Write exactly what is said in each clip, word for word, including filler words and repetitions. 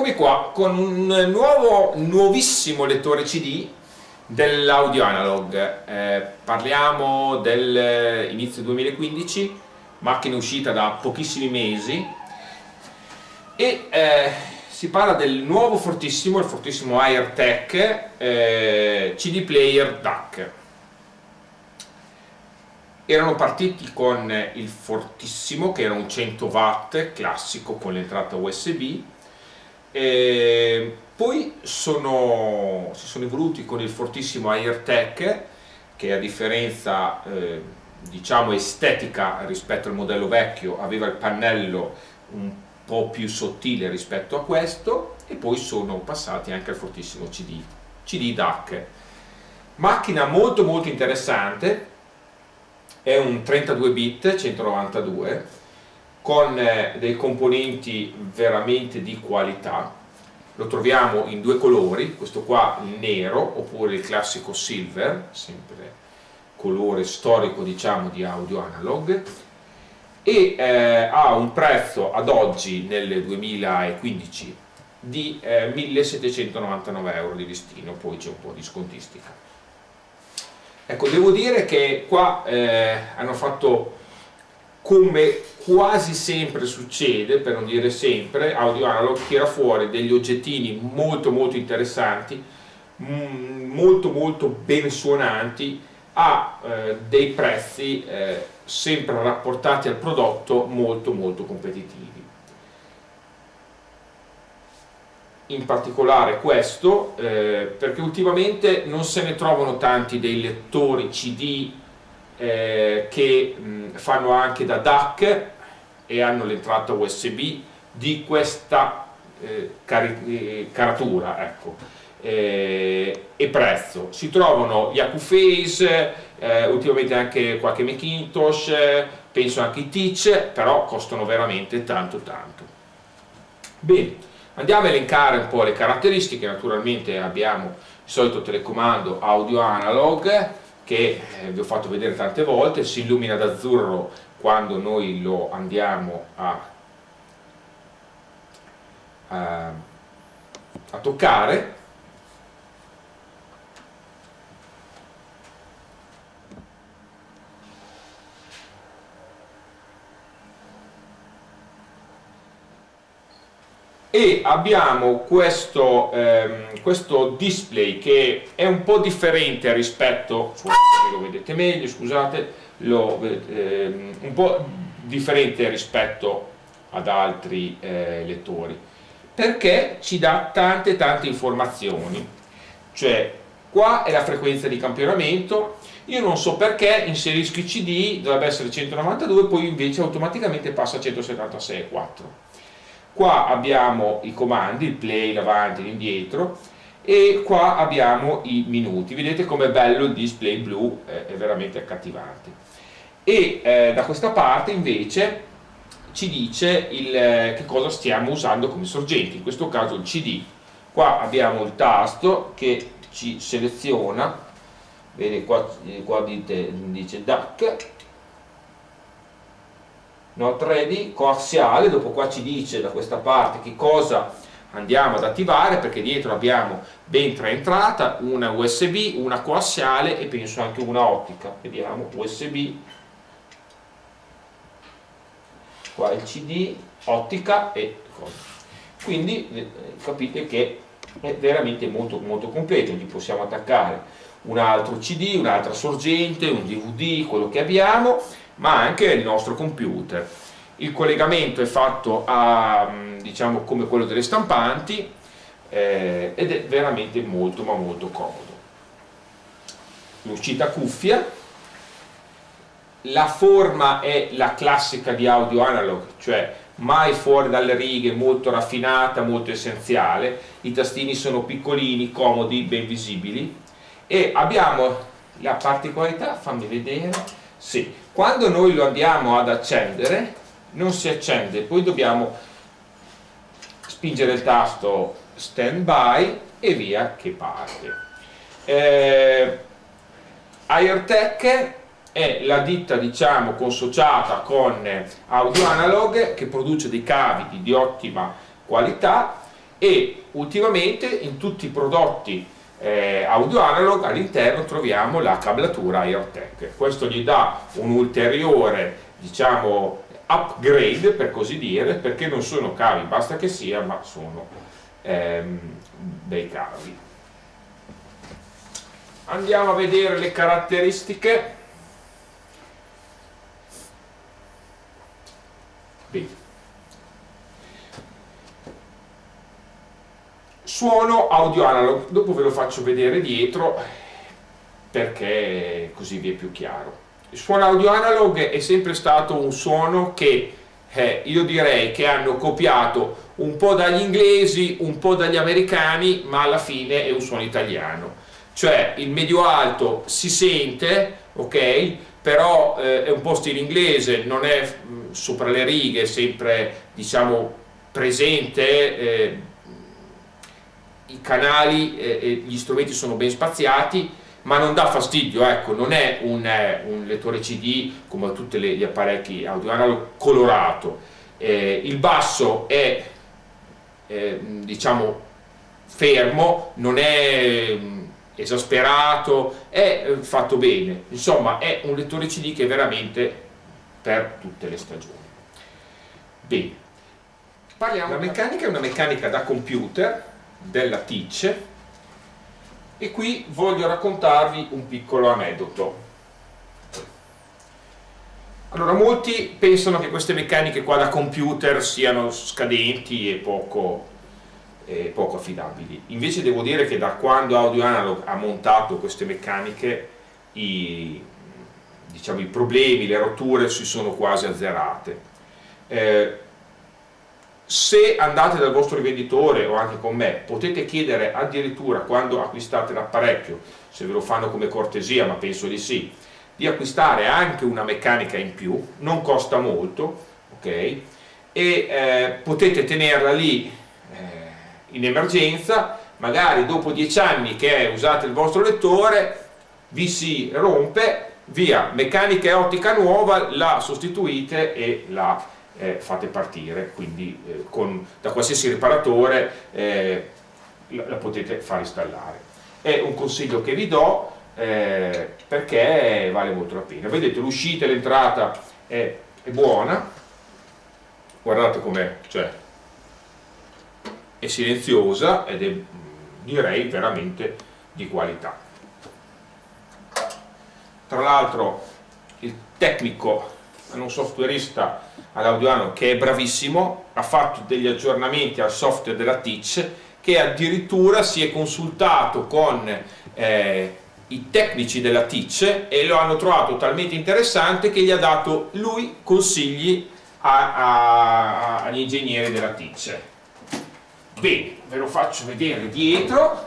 Eccomi qua con un nuovo, nuovissimo lettore C D dell'audio analog. Eh, parliamo dell'inizio duemilaquindici, macchina uscita da pochissimi mesi, e eh, si parla del nuovo fortissimo, il fortissimo Airtec eh, C D Player D A C. Erano partiti con il fortissimo, che era un cento watt classico con l'entrata U S B. E poi sono, si sono evoluti con il fortissimo Airtec, che a differenza eh, diciamo estetica rispetto al modello vecchio aveva il pannello un po' più sottile rispetto a questo, e poi sono passati anche al fortissimo C D, C D D A C. Macchina molto molto interessante, è un trentadue bit centonovantadue con dei componenti veramente di qualità. Lo troviamo in due colori, questo qua il nero oppure il classico silver, sempre colore storico diciamo di audio analog, e eh, ha un prezzo ad oggi nel duemilaquindici di eh, millesettecentonovantanove euro di listino, poi c'è un po' di scontistica. Ecco, devo dire che qua eh, hanno fatto, come quasi sempre succede, per non dire sempre, audio analog tira fuori degli oggettini molto molto interessanti, molto molto ben suonanti, a eh, dei prezzi eh, sempre rapportati al prodotto molto molto competitivi. In particolare questo, eh, perché ultimamente non se ne trovano tanti dei lettori C D eh, che mh, fanno anche da D A C e hanno l'entrata U S B di questa eh, cari caratura, ecco, eh, e prezzo. Si trovano gli Acuphase, eh, ultimamente anche qualche Macintosh, eh, penso anche i Teach, però costano veramente tanto tanto. Bene, andiamo a elencare un po' le caratteristiche. Naturalmente abbiamo il solito telecomando audio analog, che eh, vi ho fatto vedere tante volte, si illumina d'azzurro quando noi lo andiamo a, a, a toccare. E abbiamo questo, ehm, questo display che è un po' differente rispetto, forse lo vedete meglio, scusate, lo, ehm, un po' differente rispetto ad altri eh, lettori, perché ci dà tante tante informazioni. Cioè, qua è la frequenza di campionamento, io non so perché inserisco i C D, dovrebbe essere centonovantadue, poi invece automaticamente passa a centosettantasei virgola quattro. Qua abbiamo i comandi, il play, l'avanti, l'indietro, e qua abbiamo i minuti. Vedete com'è bello il display blu, eh, è veramente accattivante. E eh, da questa parte invece ci dice il, eh, che cosa stiamo usando come sorgenti, in questo caso il C D. Qua abbiamo il tasto che ci seleziona, vede qua, qua dite, dice D A C, not ready, coassiale, dopo qua ci dice da questa parte che cosa andiamo ad attivare, perché dietro abbiamo ben tre entrate, una U S B, una coassiale e penso anche una ottica. Vediamo, U S B, qua il C D, ottica e cosa. Quindi eh, capite che è veramente molto molto completo, gli possiamo attaccare un altro C D, un'altra sorgente, un D V D, quello che abbiamo, ma anche il nostro computer. Il collegamento è fatto a, diciamo, come quello delle stampanti, eh, ed è veramente molto ma molto comodo. L'uscita cuffia, la forma è la classica di audio analog, cioè mai fuori dalle righe, molto raffinata, molto essenziale. I tastini sono piccolini, comodi, ben visibili, e abbiamo la particolarità, fammi vedere, sì, quando noi lo andiamo ad accendere non si accende, poi dobbiamo spingere il tasto stand by e via che parte. eh, Airtec è la ditta, diciamo, consociata con Audio Analog, che produce dei cavi di ottima qualità e ultimamente in tutti i prodotti eh, audio analog all'interno troviamo la cablatura AirTag. Questo gli dà un ulteriore, diciamo, upgrade, per così dire, perché non sono cavi basta che sia, ma sono ehm, dei cavi. Andiamo a vedere le caratteristiche. Bene. Suono audio analog, dopo ve lo faccio vedere dietro perché così vi è più chiaro. Il suono audio analog è sempre stato un suono che eh, io direi che hanno copiato un po' dagli inglesi, un po' dagli americani, ma alla fine è un suono italiano. Cioè il medio alto si sente, ok, però eh, è un po' stile inglese, non è mh, sopra le righe, è sempre, diciamo, presente. Eh, i canali e eh, gli strumenti sono ben spaziati, ma non dà fastidio, ecco, non è un, eh, un lettore C D come tutti gli apparecchi audio analog colorato. Eh, il basso è eh, diciamo fermo, non è mh, esasperato, è eh, fatto bene, insomma è un lettore C D che è veramente per tutte le stagioni. Bene, parliamo. La meccanica è una meccanica da computer della Teach e qui voglio raccontarvi un piccolo aneddoto. Allora, molti pensano che queste meccaniche qua da computer siano scadenti e poco, e poco affidabili. Invece devo dire che da quando Audio Analog ha montato queste meccaniche i, diciamo, i problemi, le rotture si sono quasi azzerate. Eh, Se andate dal vostro rivenditore o anche con me, potete chiedere addirittura quando acquistate l'apparecchio, se ve lo fanno come cortesia, ma penso di sì, di acquistare anche una meccanica in più, non costa molto, ok? E eh, potete tenerla lì eh, in emergenza, magari dopo dieci anni che usate il vostro lettore, vi si rompe, via, meccanica e ottica nuova, la sostituite e la Eh, fate partire, quindi eh, con, da qualsiasi riparatore eh, la, la potete far installare. È un consiglio che vi do eh, perché vale molto la pena. Vedete, l'uscita e l'entrata è, è buona, guardate com'è, cioè è silenziosa ed è, direi, veramente di qualità. Tra l'altro il tecnico, un softwareista all'Audio Analog che è bravissimo, ha fatto degli aggiornamenti al software della Teach, che addirittura si è consultato con eh, i tecnici della Teach e lo hanno trovato talmente interessante che gli ha dato lui consigli a, a, agli ingegneri della Teach. Bene, ve lo faccio vedere dietro.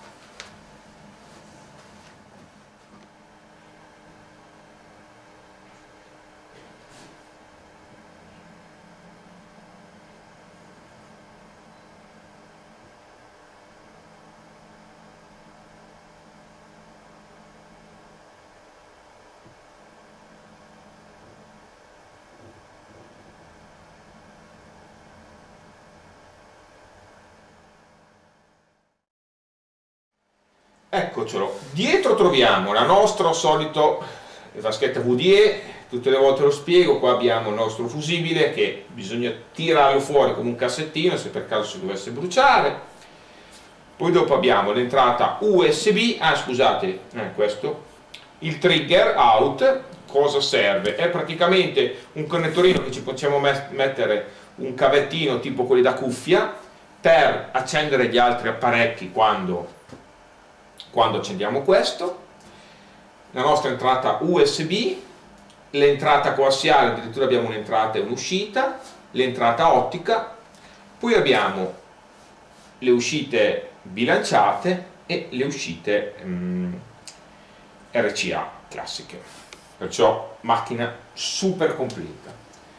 Eccocelo, dietro troviamo la nostra solito vaschetta V D E, tutte le volte lo spiego, qua abbiamo il nostro fusibile che bisogna tirarlo fuori come un cassettino se per caso si dovesse bruciare, poi dopo abbiamo l'entrata U S B, ah scusate, eh, questo, il trigger out, cosa serve? È praticamente un connettorino che ci possiamo mettere un cavettino tipo quelli da cuffia per accendere gli altri apparecchi quando quando accendiamo questo, la nostra entrata U S B, l'entrata coassiale, addirittura abbiamo un'entrata e un'uscita, l'entrata ottica, poi abbiamo le uscite bilanciate e le uscite mm, R C A classiche, perciò macchina super completa.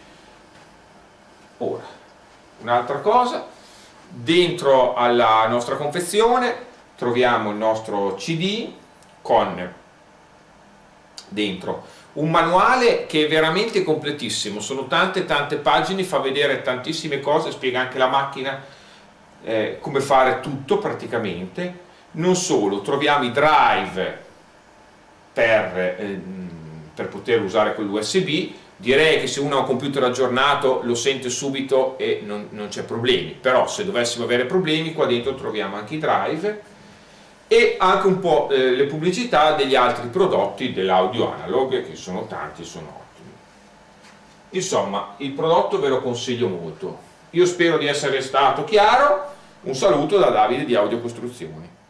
Ora, un'altra cosa, dentro alla nostra confezione troviamo il nostro C D con dentro un manuale che è veramente completissimo, sono tante tante pagine, fa vedere tantissime cose, spiega anche la macchina eh, come fare tutto praticamente. Non solo, troviamo i drive per, eh, per poter usare quell'U S B. Direi che se uno ha un computer aggiornato lo sente subito e non, non c'è problemi, però se dovessimo avere problemi qua dentro troviamo anche i drive e anche un po' eh, le pubblicità degli altri prodotti dell'audio analog, che sono tanti e sono ottimi. Insomma, il prodotto ve lo consiglio molto. Io spero di essere stato chiaro. Un saluto da Davide di Audio Costruzioni.